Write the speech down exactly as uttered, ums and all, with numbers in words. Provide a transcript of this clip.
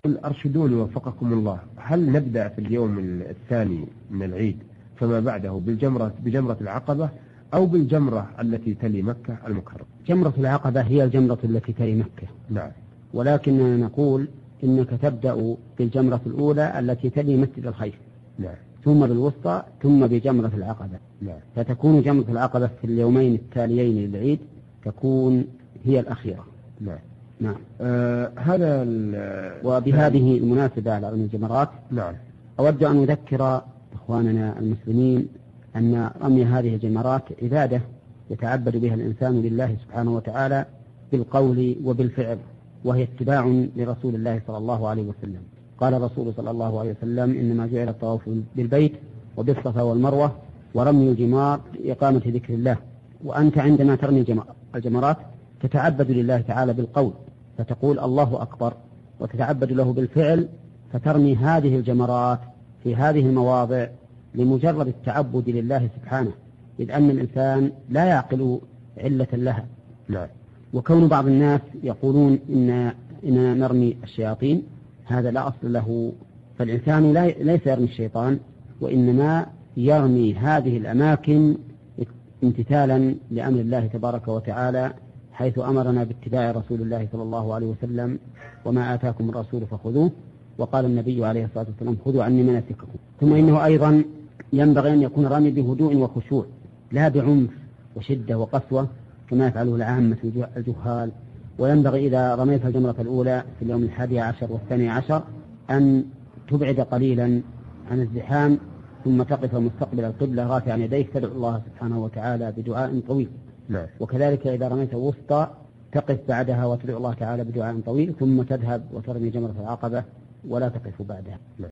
أرشدوني وفقكم الله، هل نبدأ في اليوم الثاني من العيد فما بعده بالجمرة بجمرة العقبة أو بالجمرة التي تلي مكة المكرمة؟ جمرة العقبة هي الجمرة التي تلي مكة. نعم. ولكننا نقول إنك تبدأ بالجمرة الأولى التي تلي مسجد الخيف. نعم. ثم بالوسطى ثم بجمرة العقبة. نعم. فتكون جمرة العقبة في اليومين التاليين للعيد تكون هي الأخيرة. نعم. نعم. آه هذا وبهذه المناسبة على رمي الجمرات نعم أود أن أذكر إخواننا المسلمين أن رمي هذه الجمرات عبادة يتعبد بها الإنسان لله سبحانه وتعالى بالقول وبالفعل، وهي اتباع لرسول الله صلى الله عليه وسلم. قال الرسول صلى الله عليه وسلم: إنما جعل الطواف بالبيت وبالصفا والمروة ورمي الجمار لإقامة ذكر الله. وأنت عندما ترمي الجمرات تتعبد لله تعالى بالقول فتقول الله أكبر، وتتعبد له بالفعل فترمي هذه الجمرات في هذه المواضع لمجرد التعبد لله سبحانه، إذ أن الإنسان لا يعقل علة لها. لا. وكون بعض الناس يقولون إن إننا نرمي الشياطين هذا لا أصل له، فالإنسان ليس يرمي الشيطان، وإنما يرمي هذه الأماكن امتثالا لأمر الله تبارك وتعالى، حيث أمرنا باتباع رسول الله صلى الله عليه وسلم: وما آتاكم الرسول فخذوه. وقال النبي عليه الصلاة والسلام: خذوا عني مناسككم. ثم إنه أيضا ينبغي أن يكون رمي بهدوء وخشوع، لا بعنف وشدة وقسوة كما يفعله العامة الجهال. وينبغي إذا رميت الجمرة الأولى في اليوم الحادي عشر والثاني عشر أن تبعد قليلا عن الزحام، ثم تقف مستقبل القبلة رافعا يديك تدعو الله سبحانه وتعالى بدعاء طويل. لا. وكذلك إذا رميت الوسطى تقف بعدها وتدعو الله تعالى بدعاء طويل، ثم تذهب وترمي جمرة العقبة ولا تقف بعدها.